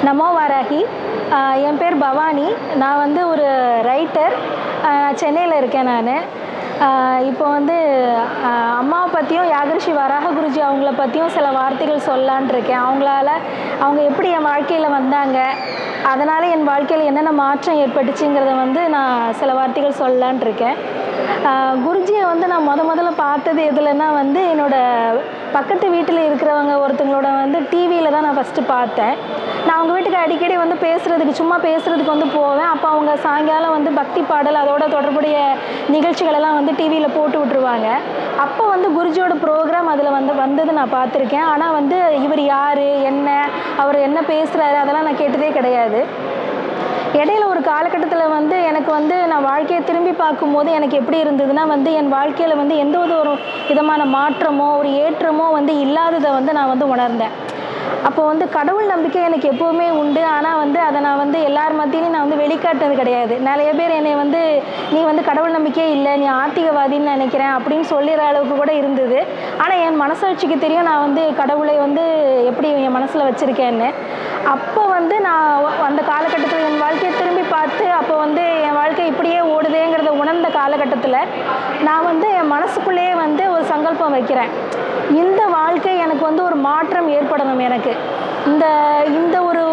நமோ வாராகி. என் பேர் பவானி. நான் வந்து ஒரு ரைட்டர். சென்னையில் இருக்கேன் நான். இப்போ வந்து அம்மாவை பற்றியும் யாகரிஷி வராக குருஜி அவங்கள பற்றியும் சில வார்த்தைகள் சொல்லலான் இருக்கேன். அவங்க எப்படி என் வாழ்க்கையில் வந்தாங்க, அதனால் என் வாழ்க்கையில் என்னென்ன மாற்றம் ஏற்பட்டுச்சுங்கிறத வந்து நான் சில வார்த்தைகள் சொல்லலான் இருக்கேன். குருஜியை வந்து நான் முதல்ல பார்த்தது எதுலன்னா வந்து என்னோடய பக்கத்து வீட்டில் இருக்கிறவங்க ஒருத்தங்களோட வந்து டிவியில் தான் நான் ஃபஸ்ட்டு பார்த்தேன். நான் அவங்க வீட்டுக்கு அடிக்கடி வந்து சும்மா பேசுகிறதுக்கு வந்து போவேன். அப்போ அவங்க சாயங்காலம் வந்து பக்தி பாடல் அதோட தொடர்புடைய நிகழ்ச்சிகளெல்லாம் வந்து டிவியில் போட்டு விட்ருவாங்க. அப்போ வந்து குருஜியோட ப்ரோக்ராம் அதில் வந்தது நான் பார்த்துருக்கேன். ஆனால் வந்து இவர் யார், என்ன, அவர் என்ன பேசுகிறாரு அதெல்லாம் நான் கேட்டதே கிடையாது. இடையில ஒரு காலகட்டத்தில் வந்து எனக்கு வந்து நான் வாழ்க்கையை திரும்பி பார்க்கும்போது எனக்கு எப்படி இருந்ததுன்னா வந்து என் வாழ்க்கையில் வந்து எந்த ஒரு விதமான மாற்றமோ ஒரு ஏற்றமோ வந்து இல்லாததை வந்து நான் வந்து உணர்ந்தேன். அப்போ வந்து கடவுள் நம்பிக்கை எனக்கு எப்போவுமே உண்டு. ஆனால் வந்து அதை நான் வந்து எல்லார் மத்தியிலையும் நான் வந்து வெளிக்காட்டுறது கிடையாது. நிறைய பேர் என்னை வந்து நீ வந்து கடவுள் நம்பிக்கையே இல்லை, நீ ஆத்திகவாதின்னு நினைக்கிறேன் அப்படின்னு சொல்லிடுற அளவுக்கு கூட இருந்தது. ஆனால் என் மனசாட்சிக்கு தெரியும் நான் வந்து கடவுளை வந்து எப்படி என் மனசில் வச்சுருக்கேன்னு. அப்போ வந்து நான் அந்த காலகட்டத்தில் என் வாழ்க்கையை திரும்பி பார்த்து அப்போ வந்து என் வாழ்க்கை இப்படியே ஓடுதேங்கிறத உணர்ந்த காலகட்டத்தில் நான் வந்து என் மனசுக்குள்ளேயே வந்து ஒரு சங்கல்பம் வைக்கிறேன். இந்த வாழ்க்கை எனக்கு வந்து ஒரு மாற்றம் ஏற்படணும். எனக்கு இந்த ஒரு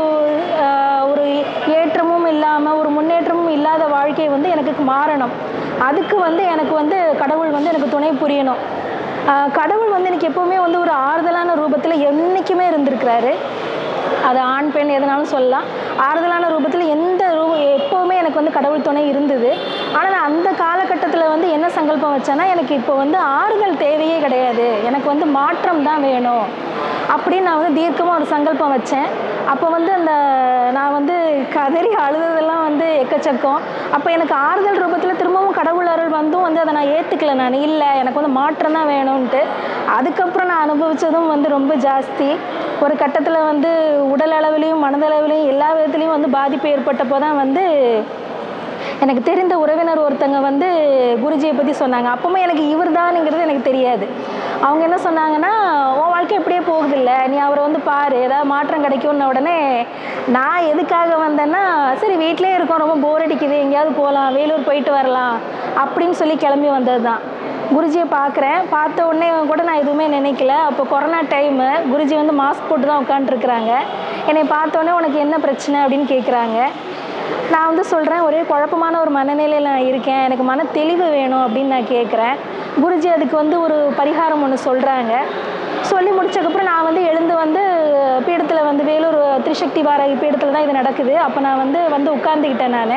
ஏற்றமும் இல்லாமல் ஒரு முன்னேற்றமும் இல்லாத வாழ்க்கை வந்து எனக்கு மாறணும். அதுக்கு வந்து எனக்கு வந்து கடவுள் வந்து எனக்கு துணை புரியணும். கடவுள் வந்து எனக்கு எப்போவுமே வந்து ஒரு ஆறுதலான ரூபத்தில் என்றைக்குமே இருந்திருக்கிறாரு. அது ஆண் பெண் எதுனாலும் சொல்லலாம். ஆறுதலான ரூபத்தில் எப்போவுமே எனக்கு வந்து கடவுள் துணை இருந்தது. ஆனால் நான் அந்த காலகட்டத்தில் வந்து என்ன சங்கல்பம் வச்சேன்னா எனக்கு இப்போ வந்து ஆறுதல் தேவையே கிடையாது, எனக்கு வந்து மாற்றம் தான் வேணும் அப்படின்னு நான் வந்து தீர்க்கமாக ஒரு சங்கல்பம் வச்சேன். அப்போ வந்து நான் வந்து கதறி அழுததெல்லாம் வந்து எக்கச்சக்கம். அப்போ எனக்கு ஆறுதல் ரூபத்தில் திரும்பவும் கடவுள் அருள் வந்தும் வந்து அதை நான் ஏற்றுக்கல. நான் இல்லை, எனக்கு வந்து மாற்றம் தான் வேணும்ன்ட்டு. அதுக்கப்புறம் நான் அனுபவித்ததும் வந்து ரொம்ப ஜாஸ்தி. ஒரு கட்டத்தில் வந்து உடல் அளவிலையும் மனதளவிலையும் எல்லா விதத்துலேயும் வந்து பாதிப்பு ஏற்பட்டப்போ தான் வந்து எனக்கு தெரிந்த உறவினர் ஒருத்தங்க வந்து குருஜியை பற்றி சொன்னாங்க. அப்போவுமே எனக்கு இவர் தானுங்கிறது எனக்கு தெரியாது. அவங்க என்ன சொன்னாங்கன்னா, உன் வாழ்க்கை எப்படியே போகுதில்ல, நீ அவரை வந்து பாரு, ஏதாவது மாற்றம் கிடைக்கும்னு உடனே நான் எதுக்காக வந்தேன்னா, சரி வீட்டிலே இருக்கோம், ரொம்ப போர் அடிக்குது, எங்கேயாவது போகலாம், வேலூர் போயிட்டு வரலாம் அப்படின்னு சொல்லி கிளம்பி வந்தது தான். குருஜியை பார்த்த உடனே கூட நான் எதுவுமே நினைக்கல. அப்போ கொரோனா டைமு, குருஜி வந்து மாஸ்க் போட்டு தான் உட்காந்துருக்குறாங்க. என்னை பார்த்தோன்னே உனக்கு என்ன பிரச்சனை அப்படின்னு கேட்குறாங்க. நான் வந்து சொல்கிறேன், ஒரே குழப்பமான ஒரு மனநிலையில் நான் இருக்கேன், எனக்கு மன தெளிவு வேணும் அப்படின்னு நான் கேட்குறேன். குருஜி அதுக்கு வந்து ஒரு பரிகாரம் ஒன்று சொல்கிறாங்க. சொல்லி முடிச்சதுக்கப்புறம் நான் வந்து எழுந்து வந்து பீடத்தில் வந்து வேலூர் திரிசக்தி வாராகி பீடத்தில் தான் இது நடக்குது. அப்போ நான் வந்து உட்காந்துக்கிட்டேன். நான்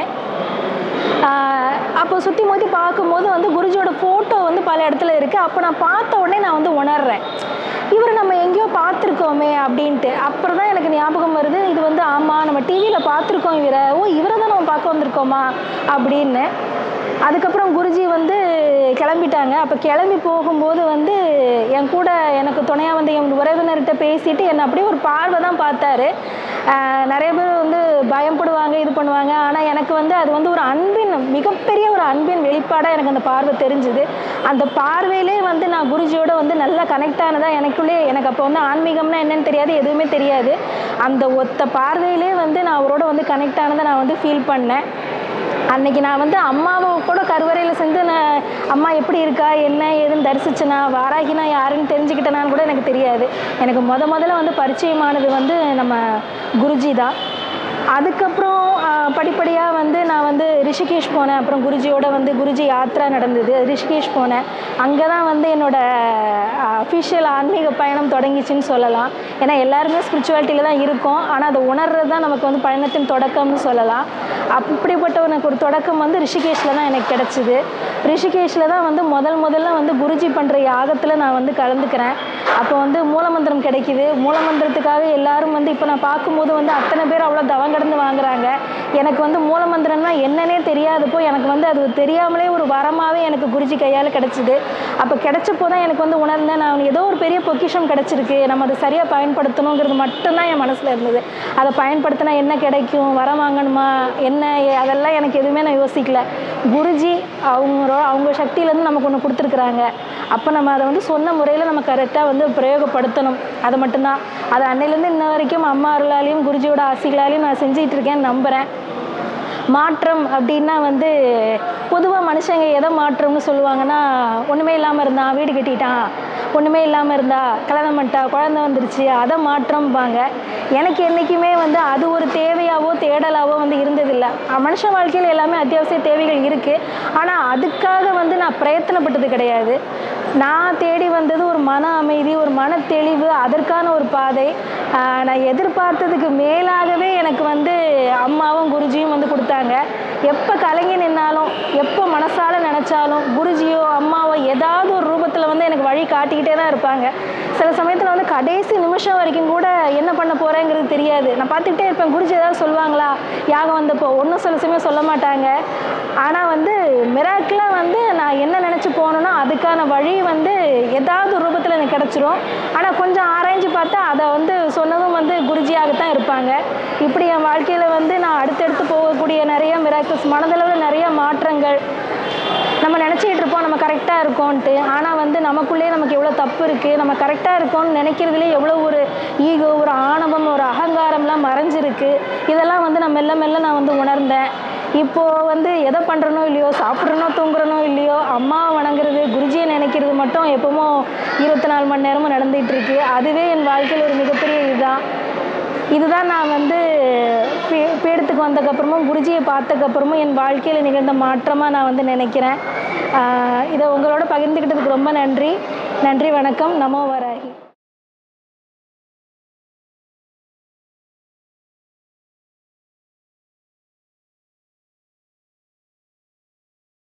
அப்போ சுற்றி முற்றி பார்க்கும்போது வந்து குருஜியோட ஃபோட்டோ வந்து பல இடத்துல இருக்குது. அப்போ நான் பார்த்த உடனே நான் வந்து உணர்றேன், இவர் நம்ம எங்கேயோ பார்த்துருக்கோமே அப்படின்ட்டு. அப்புறம் தான் எனக்கு ஞாபகம் வருது, இது வந்து ஆமாம் நம்ம டிவியில் பார்த்துருக்கோம் இவரை தான் நம்ம பார்க்க வந்திருக்கோமா அப்படின்னு. அதுக்கப்புறம் குருஜி வந்து கிளம்பிட்டாங்க. அப்போ கிளம்பி போகும்போது வந்து என் கூட எனக்கு துணையாக வந்து என் உறவினர்கிட்ட பேசிட்டு என்னை அப்படியே ஒரு பார்வை தான் பார்த்தாரு. நிறைய பேர் வந்து பயப்படுவாங்க, இது பண்ணுவாங்க. ஆனால் எனக்கு வந்து அது வந்து ஒரு மிகப்பெரிய ஒரு அன்பின் வெளிப்பாடாக எனக்கு அந்த பார்வை தெரிஞ்சுது. அந்த பார்வையிலே வந்து நான் குருஜியோட வந்து நல்லா கனெக்ட் ஆனதாக எனக்கு அப்போ வந்து ஆன்மீகம்னா என்னன்னு தெரியாது, எதுவுமே தெரியாது. அந்த ஒத்த பார்வையிலே வந்து நான் அவரோட வந்து கனெக்ட் ஆனதை நான் வந்து ஃபீல் பண்ணேன். அன்றைக்கி நான் வந்து அம்மாவை கூட கருவறையில் சென்று நான் அம்மா எப்படி இருக்கா என்ன ஏதுன்னு தரிசிச்சேனா, வாராகினா யாருன்னு தெரிஞ்சுக்கிட்டேனான்னு கூட எனக்கு தெரியாது. எனக்கு முதல்ல வந்து பரிச்சயமானது வந்து நம்ம குருஜி தான். அதுக்கப்புறம் படிப்படியாக வந்து நான் வந்து ரிஷிகேஷ் போனேன். அப்புறம் குருஜியோட வந்து குருஜி யாத்ரா நடந்தது, ரிஷிகேஷ் போனேன். அங்கே தான் வந்து என்னோடய அஃபிஷியல் ஆன்மீக பயணம் தொடங்கிச்சின்னு சொல்லலாம். ஏன்னா எல்லாருமே ஸ்பிரிச்சுவாலிட்டியில் தான் இருக்கோம், ஆனால் அதை உணர்றது தான் நமக்கு வந்து பயணத்தின் தொடக்கம்னு சொல்லலாம். அப்படிப்பட்ட எனக்கு ஒரு தொடக்கம் வந்து ரிஷிகேஷில் தான் எனக்கு கிடச்சிது. ரிஷிகேஷில் தான் வந்து முதல்ல வந்து குருஜி பண்ணுற யாகத்தில் நான் வந்து கலந்துக்கிறேன். அப்போ வந்து மூலமந்திரம் கிடைக்கிது. மூலமந்திரத்துக்காக எல்லாரும் வந்து இப்போ நான் பார்க்கும்போது வந்து அத்தனை பேர் அவ்வளோ தவம் கடந்து வாங்குறாங்க. எனக்கு வந்து மூலமந்திரம்னா என்னன்னே தெரியாதப்போ எனக்கு வந்து அது தெரியாமலே ஒரு வரமாகவே எனக்கு குருஜி கையால் கிடச்சிது. அப்போ கிடைச்சப்போ தான் எனக்கு வந்து உணர்ந்தேன், நான் ஏதோ ஒரு பெரிய பொக்கிஷம் கிடச்சிருக்கு, நம்ம அதை சரியாக பயன்படுத்தணுங்கிறது மட்டும்தான் என் மனசில் இருந்தது. அதை பயன்படுத்தினா என்ன கிடைக்கும், வரம் வாங்கணுமா என்ன, அதெல்லாம் எனக்கு எதுவுமே நான் யோசிக்கல. குருஜி அவங்க சக்தியிலேருந்து நமக்கு ஒன்று கொடுத்துருக்குறாங்க, அப்போ நம்ம அதை வந்து சொன்ன முறையில் நம்ம கரெக்டாக வந்து பிரயோகப்படுத்தணும். அது மட்டும்தான். அது அன்னையிலேருந்து இன்ன வரைக்கும் அம்மா அருளாலையும் குருஜியோட ஆசிகளாலையும் நான் செஞ்சிகிட்டு இருக்கேன்னு நம்புகிறேன். மாற்றம் அப்படின்னா வந்து பொதுவாக மனுஷங்க எதை மாற்றம்னு சொல்லுவாங்கன்னா, ஒன்றுமே இல்லாமல் இருந்தான் வீடு கட்டிட்டான், ஒன்றுமே இல்லாமல் இருந்தா கல்யாணம் பண்ணிட்டா குழந்தை வந்துருச்சு, அதை மாற்றம்பாங்க. எனக்கு என்றைக்குமே வந்து அது ஒரு தேவையாவோ தேடலாவோ வந்து இருந்ததில்லை. மனுஷ வாழ்க்கையில் எல்லாமே அத்தியாவசிய தேவைகள் இருக்குது. ஆனால் அதுக்காக வந்து நான் பிரயத்தனப்பட்டது கிடையாது. நான் தேடி வந்தது ஒரு மன அமைதி, ஒரு மன தெளிவு, அதற்கான ஒரு பாதை. நான் எதிர்பார்த்ததுக்கு மேலாகவே எனக்கு வந்து அம்மாவும் குருஜியும் வந்து கொடுத்தாங்க. எப்போ கலங்கி நின்னாலும், எப்போ மனசால நினச்சாலும் குருஜியோ அம்மாவோ ஏதாவது ஒரு ரூபத்தில் வந்து எனக்கு வழி காட்டிக்கிட்டே தான் இருப்பாங்க. சில சமயத்தில் வந்து கடைசி நிமிஷம் வரைக்கும் கூட என்ன பண்ண போகிறேங்கிறது தெரியாது. நான் பார்த்துக்கிட்டே இருப்பேன், குருஜி ஏதாவது சொல்லுவாங்களா யாகம் வந்தப்போ. ஒன்றும் சில சமயம் சொல்ல மாட்டாங்க. ஆனால் வந்து மிராக்கிளாக வந்து நான் என்ன நினச்சி போனேனோ அதுக்கான வழி வந்து ஏதாவது ஒரு ரூபத்தில் எனக்கு கிடச்சிரும். ஆனால் கொஞ்சம் ஆராய்ஞ்சு பார்த்தா அதை வந்து சொன்னதும் வந்து குருஜியாகத்தான் இருப்பாங்க. இப்படி என் வாழ்க்கையில் வந்து நான் அடுத்தடுத்து போகக்கூடிய நிறைய மிராக்கிள்ஸ், மனதளவில் நிறைய மாற்றங்கள். நம்ம நினச்சிக்கிட்டு இருப்போம் நம்ம கரெக்டாக இருக்கோன்ட்டு. ஆனால் வந்து நமக்குள்ளேயே நமக்கு எவ்வளோ தப்பு இருக்குது, நம்ம கரெக்டாக இருக்கோம்னு நினைக்கிறதுலேயே எவ்வளோ ஒரு ஈகோ, ஒரு ஆணவம், ஒரு அகங்காரம்லாம் மறைஞ்சிருக்கு. இதெல்லாம் வந்து நான் மெல்ல மெல்ல நான் வந்து உணர்ந்தேன். இப்போது வந்து எதை பண்ணுறனோ இல்லையோ, சாப்பிட்றனோ தூங்குறனோ இல்லையோ, அம்மாவை வணங்குறது குருஜியை நினைக்கிறது மட்டும் எப்போவும் 24 மணி நேரமும் நடந்துகிட்ருக்கு. அதுவே என் வாழ்க்கையில் ஒரு மிகப்பெரிய இதுதான் நான் வந்து பீடத்துக்கு வந்ததுக்கப்புறமும் குருஜியை பார்த்ததுக்கப்புறமும் என் வாழ்க்கையில் நிகழ்ந்த மாற்றமாக நான் வந்து நினைக்கிறேன். இதை உங்களோட பகிர்ந்துக்கிட்டதுக்கு ரொம்ப நன்றி. நன்றி, வணக்கம். நமோ வராய்.